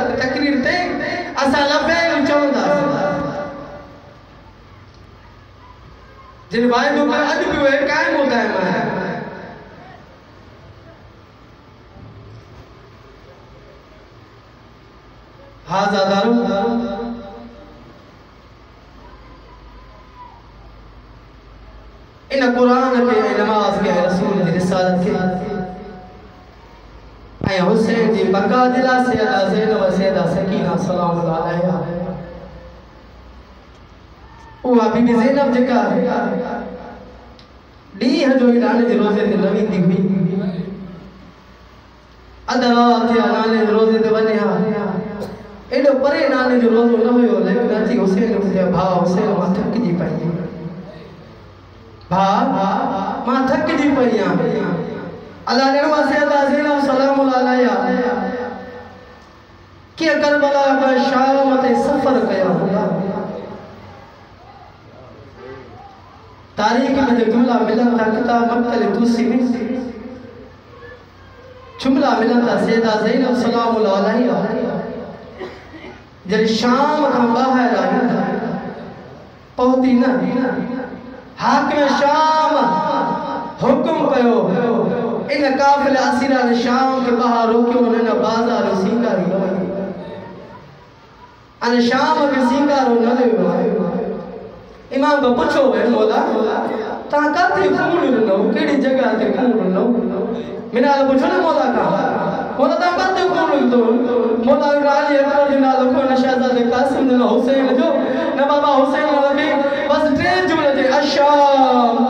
तकरीर ते असा लफ़्ज़ चवंदा जिन वायदो कर अज भी वे कायम होता है मैं हाज़ा दारू इन कुरान के नमाज के रसूल की रिसालत के ऐ हुसैन जी बका दिला सैयदा ज़ैनब सैयदा सकीना सलामुल्लाह अलैहा ओ बीबी ज़ैनब जेका ॾींहं जो ई नाने जे रोज़े ते न वेंदी हुई अधु रात थिया नाने जे रोज़े ते वञे हा एॾो परे नाने जो रोज़ो न हुयो लेकिन अची हुसैन खे भाउ हुसैन मां थकिजी पई भाउ मां थकिजी पई आहियां अल्लाह ने सैयदा ज़ैनब सलामुल्लाह अलैहा के करबला में शाम ते सफ़र कया तारीख में जो जुमला मिलन था किताब मक्तल तुसी में जुमला मिलन था सैयदा ज़ैनब सलामुल्लाह अलैहा जब शाम का बाहर आई पहुंची ना हाकिम शाम हुक्म कयो इन काफिले असीरा ने शाम के बाहर रोकियो उन्हें बाजार सिंगारी न अने शाम के सिंगारो न ले इमाम को पूछो वे मौला ता काथे खून लो केड़ी जगह ते खून लो मिना पूछो ना मौला का मौला ता काथे खून लो मौला राजी अकबर जी नाल को न शहजादे कासिम न हुसैन जो न बाबा हुसैन वाला के बस ट्रेन जुमले जे अशाम